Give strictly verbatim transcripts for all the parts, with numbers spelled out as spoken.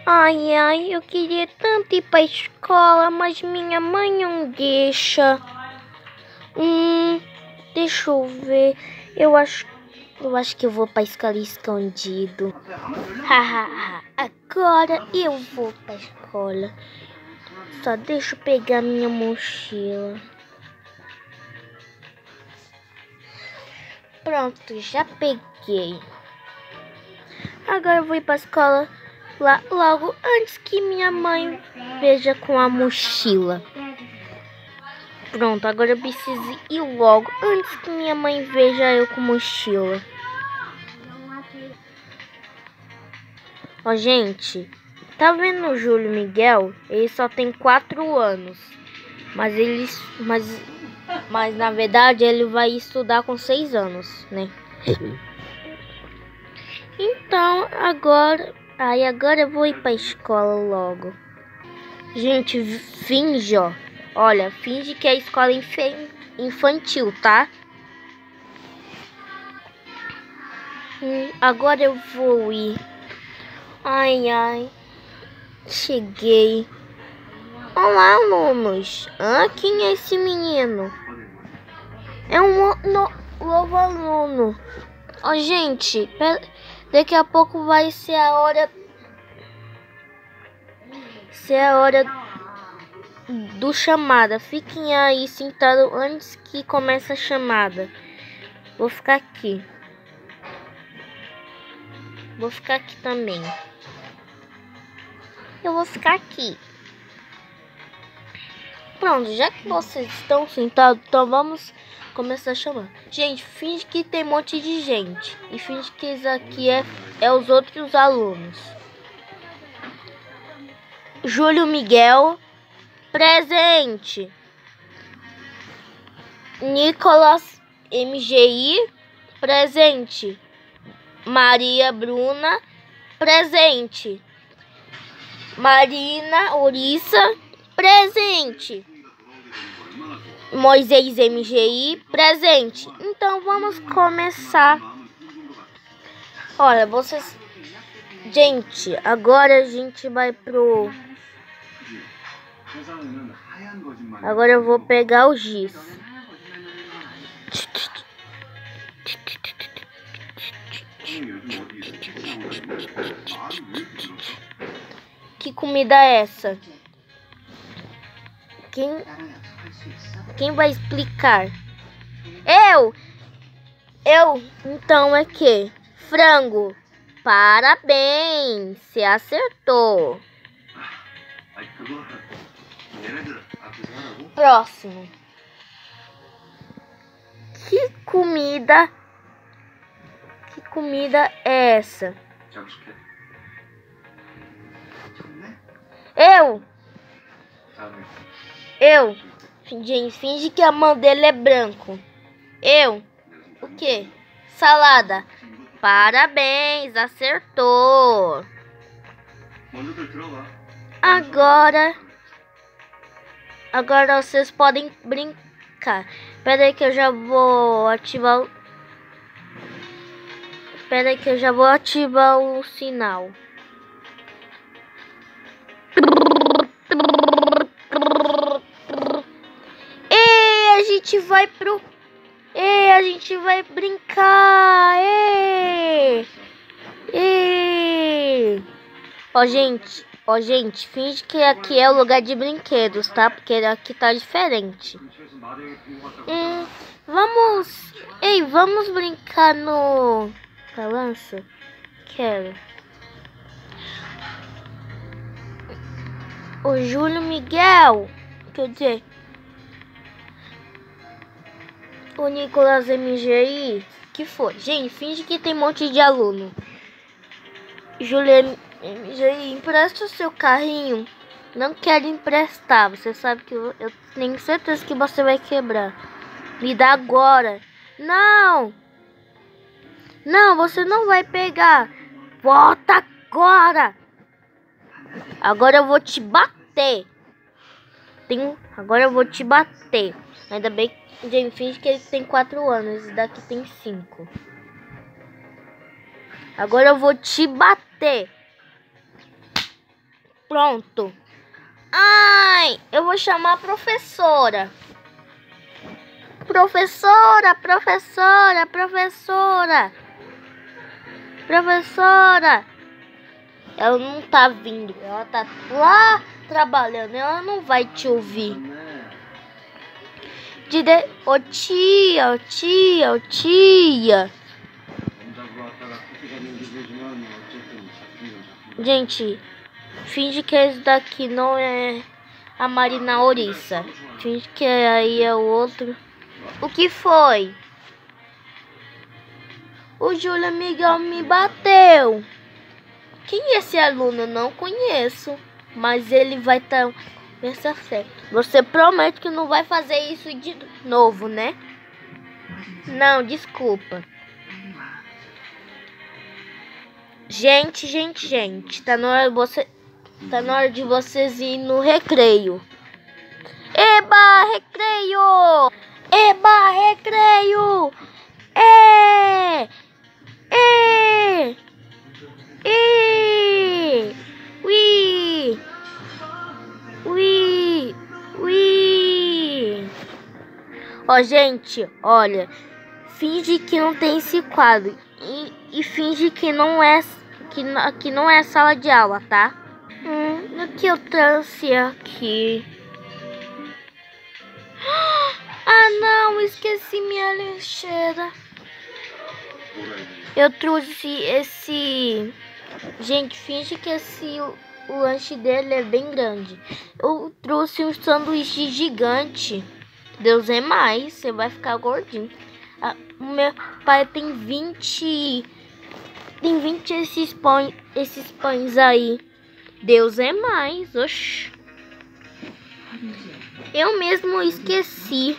Ai, ai, eu queria tanto ir pra escola, mas minha mãe não deixa. Hum, deixa eu ver. Eu acho, eu acho que eu vou pra escola escondido. Hahaha, agora eu vou pra escola. Só deixa eu pegar minha mochila. Pronto, já peguei. Agora eu vou ir pra escola lá logo antes que minha mãe veja com a mochila. Pronto, agora eu preciso ir logo antes que minha mãe veja eu com mochila. Ó, gente, tá vendo o Júlio Miguel? Ele só tem quatro anos. Mas ele, mas, mas na verdade ele vai estudar com seis anos, né? Então, agora... Aí, agora eu vou ir pra escola logo. Gente, finge, ó. Olha, finge que é escola infantil, tá? Hum, agora eu vou ir. Ai, ai. Cheguei. Olá, alunos. Ah, quem é esse menino? É um no, novo aluno. Ó, oh, gente, pera, daqui a pouco vai ser a hora... Ser a hora do chamada. Fiquem aí sentados antes que comece a chamada. Vou ficar aqui. Vou ficar aqui também. Eu vou ficar aqui. Pronto, já que vocês estão sentados, então vamos começar a chamar. Gente, finge que tem um monte de gente. E finge que isso aqui é, é os outros alunos. Júlio Miguel, presente. Nicolas M G I, presente. Maria Bruna, presente. Marina Orissa, presente. Moisés M G I, presente. Então vamos começar. Olha, vocês... Gente, agora a gente vai pro... Agora eu vou pegar o giz. Que comida é essa? Quem, quem vai explicar? Eu! Eu! Então é que? Frango! Parabéns! Você acertou! Próximo. Que comida? Que comida é essa? Eu! Eu! Gente, finge que a mão dele é branco. Eu! O que? Salada! Parabéns! Acertou! Agora... Agora vocês podem brincar. Espera aí que eu já vou ativar o... Espera aí que eu já vou ativar o sinal. E a gente vai pro... E a gente vai brincar. E... E... Ó, gente... Ó, gente, finge que aqui é o lugar de brinquedos, tá? Porque aqui tá diferente. Hum, vamos... Ei, vamos brincar no... Balança? Quero. O Júlio Miguel, quer dizer... O Nicolas M G I, que foi? Gente, finge que tem um monte de aluno. Júlio M G I, empresta o seu carrinho. Não quero emprestar. Você sabe que eu, eu tenho certeza que você vai quebrar. Me dá agora. Não! Não, você não vai pegar. Volta agora! Agora eu vou te bater. Tem, agora eu vou te bater. Ainda bem que o James finge que ele tem quatro anos. E daqui tem cinco. Agora eu vou te bater. Pronto. Ai, eu vou chamar a professora. Professora, professora, professora. Professora. Ela não tá vindo. Ela tá lá trabalhando. Ela não vai te ouvir. De de... Ô tia, ô tia, ô tia. Gente, finge que esse daqui não é a Marina Ouriça. Finge que aí é o outro. O que foi? O Júlio Miguel me bateu. Quem é esse aluno? Eu não conheço. Mas ele vai estar nessa fé. Você promete que não vai fazer isso de novo, né? Não, desculpa. Gente, gente, gente. Tá na hora de você... Tá na hora de vocês ir no recreio. Eba, recreio! Eba, recreio! É! É! É! Ui! Ui! Ui! Ó, gente, olha. Finge que não tem esse quadro. E, e finge que não é que, que não é sala de aula, tá? Hum, o que eu trouxe aqui? Ah, não, esqueci minha lancheira. Eu trouxe esse... Gente, finge que esse o, o lanche dele é bem grande. Eu trouxe um sanduíche gigante. Deus é mais, você vai ficar gordinho. Ah, o meu pai tem vinte... Tem vinte esses pães, esses pães aí. Deus é mais, oxi. Eu mesmo esqueci.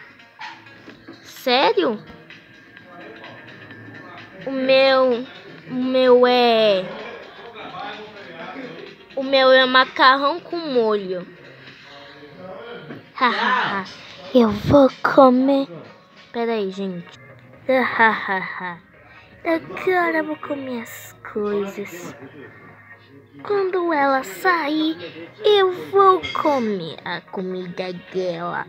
Sério? O meu... O meu é... O meu é macarrão com molho. Hahaha. Eu vou comer... Pera aí, gente. Hahaha. Agora eu vou comer as coisas. Quando ela sair, eu vou comer a comida dela.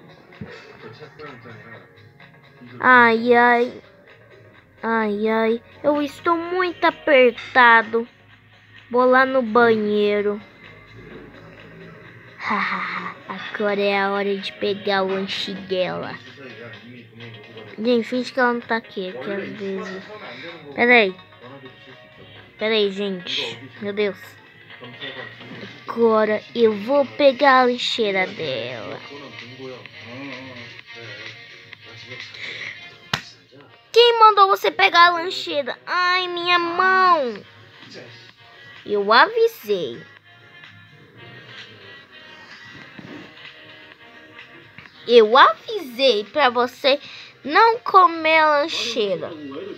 Ai, ai. Ai, ai. Eu estou muito apertado. Vou lá no banheiro. Hahaha. Agora é a hora de pegar o lanche dela. Gente, finge que ela não tá aqui, que às vezes... Pera aí. Pera aí, gente. Meu Deus. Agora eu vou pegar a lancheira dela. Quem mandou você pegar a lancheira? Ai, minha mão. Eu avisei. Eu avisei pra você não comer a lancheira.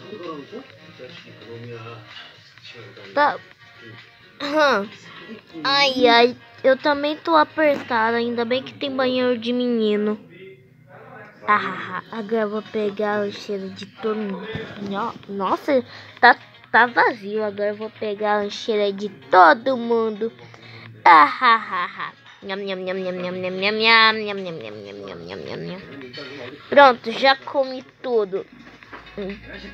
Tá. Hum. Ai, ai. Eu também tô apertada. Ainda bem que tem banheiro de menino. Ah, agora eu vou pegar a lancheira de todo mundo. Nossa, tá, tá vazio. Agora eu vou pegar a lancheira de todo mundo. Ah, ha, ha, ha. Nham, nham, nham, nham, nham, nham, nham, nham, nham, nham, nham, nham, nham, nham, nham. Pronto, já comi tudo. Hum.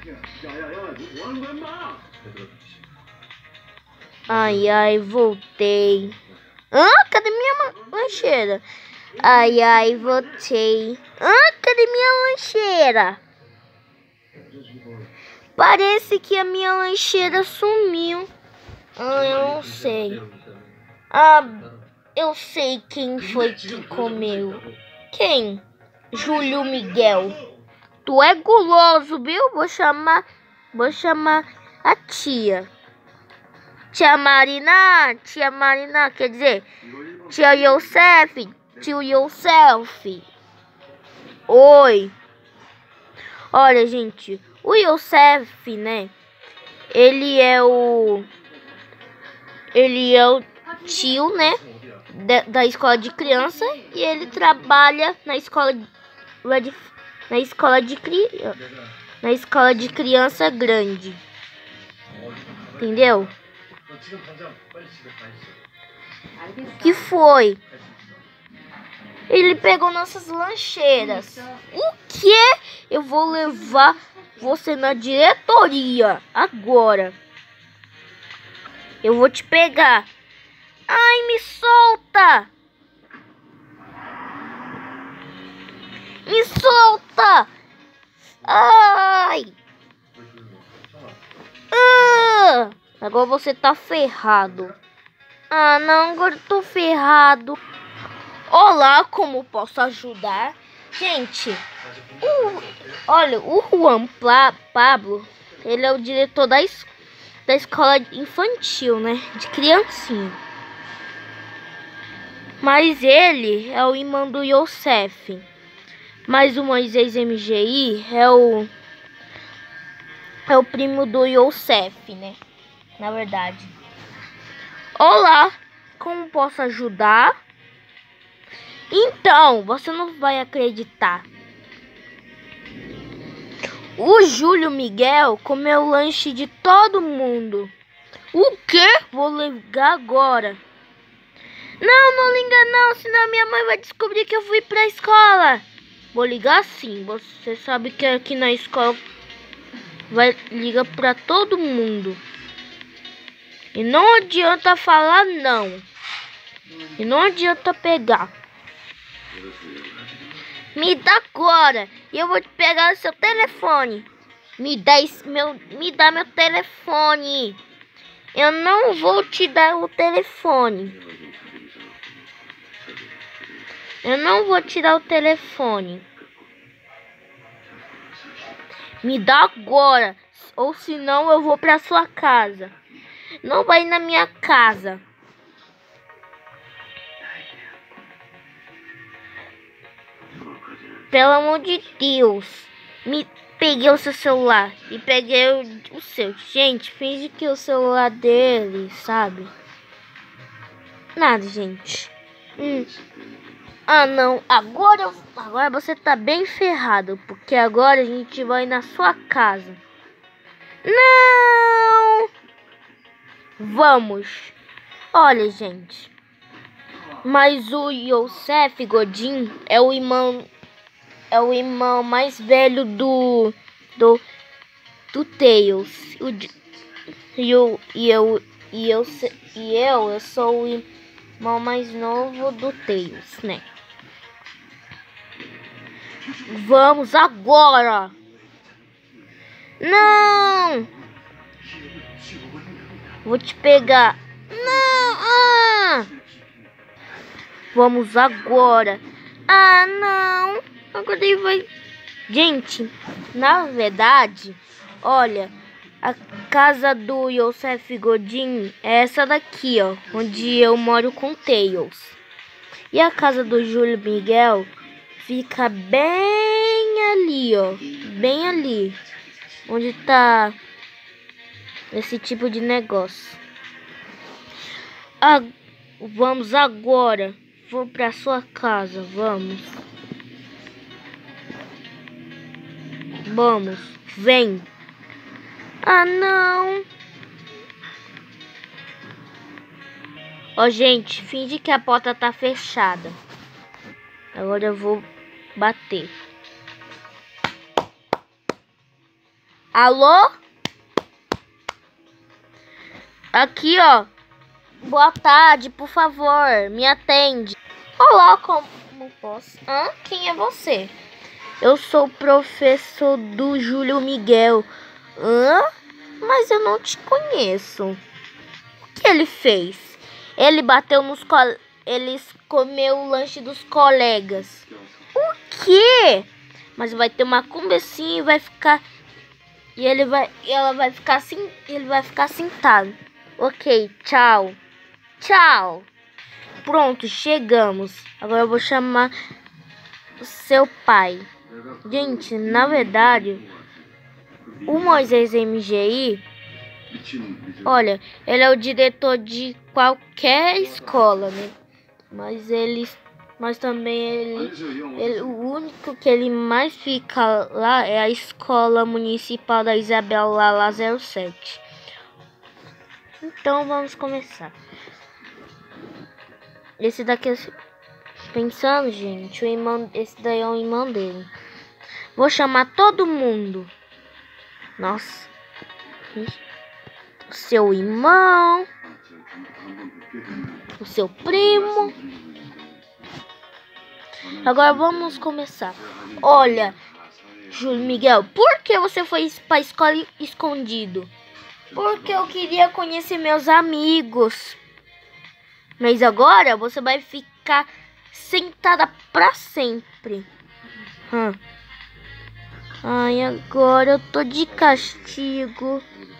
Ai, ai, voltei. Hã? Cadê minha lancheira? Ai, ai, voltei. Hã? Cadê minha lancheira? Parece que a minha lancheira sumiu. Ah, eu não sei. Ah, eu sei quem foi que comeu. Quem? Júlio Miguel. Tu é guloso, viu? Vou chamar, vou chamar a tia. Tia Marina, tia Marina, quer dizer, tia Youssef, tio Youssef. Oi. Olha, gente, o Youssef, né? Ele é o... Ele é o tio, né? Da, da escola de criança. E ele trabalha na escola de... Na escola de criança. Na escola de criança grande. Entendeu? Que foi? Ele pegou nossas lancheiras. O quê? Eu vou levar você na diretoria agora. Eu vou te pegar. Ai, me solta! Me solta! Ai! Ah! Agora você tá ferrado. Ah, não, agora eu tô ferrado. Olá, como posso ajudar? Gente, o, olha, o Juan Pla, Pablo, ele é o diretor da, es, da escola infantil, né? De criancinha. Mas ele é o irmão do Youssef. Mas o Moisés M G I é o é o primo do Youssef, né? Na verdade. Olá, como posso ajudar? Então, você não vai acreditar. O Júlio Miguel comeu o lanche de todo mundo. O quê? Vou ligar agora. Não, não liga não, senão minha mãe vai descobrir que eu fui pra escola. Vou ligar sim. Você sabe que aqui na escola vai ligar pra todo mundo. E não adianta falar não. E não adianta pegar. Me dá agora. E eu vou te pegar o seu telefone. Me dá, esse, meu, me dá meu telefone. Eu não vou te dar o telefone. Eu não vou te dar o telefone. Me dá agora. Ou senão eu vou pra sua casa. Não vai na minha casa. Pelo amor de Deus. Me peguei o seu celular. E peguei o, o seu. Gente, finge que o celular dele, sabe? Nada, gente. Hum. Ah, não. Agora, agora você tá bem ferrado. Porque agora a gente vai na sua casa. Não! Vamos. Olha, gente. Mas o Youssef Godin é o irmão... É o irmão mais velho do... Do... Do Tails. O, e eu... E eu... E eu... E eu, eu sou o irmão mais novo do Tails, né? Vamos agora! Não! Vou te pegar. Não! Ah! Vamos agora. Ah, não! Agora ele vai... Gente, na verdade, olha, a casa do Youssef Godin é essa daqui, ó, onde eu moro com Tails. E a casa do Júlio Miguel fica bem ali, ó, bem ali, onde tá esse tipo de negócio. Ah, vamos agora. Vou pra sua casa, vamos. Vamos, vem. Ah, não. Ó, gente, finge que a porta tá fechada. Agora eu vou bater. Alô? Aqui, ó. Boa tarde, por favor, me atende. Olá, como posso? Hã? Quem é você? Eu sou o professor do Júlio Miguel. Hã? Mas eu não te conheço. O que ele fez? Ele bateu nos colegas. Ele comeu o lanche dos colegas. O quê? Mas vai ter uma conversinha e vai ficar... E ele vai... E ela vai ficar assim... Ele vai ficar sentado. Ok, tchau. Tchau. Pronto, chegamos. Agora eu vou chamar o seu pai. Gente, na verdade, o Moisés M G I, olha, ele é o diretor de qualquer escola, né? Mas ele, mas também ele, ele, o único que ele mais fica lá é a escola municipal da Isabel Lala zero sete. Então vamos começar. Esse daqui é... Pensando, gente, o irmão... esse daí é o irmão dele. Vou chamar todo mundo. Nossa. O seu irmão. O seu primo. Agora vamos começar. Olha, Júlio Miguel, por que você foi pra escola escondido? Porque eu queria conhecer meus amigos. Mas agora você vai ficar sentada pra sempre. Hum. Ai, agora eu tô de castigo.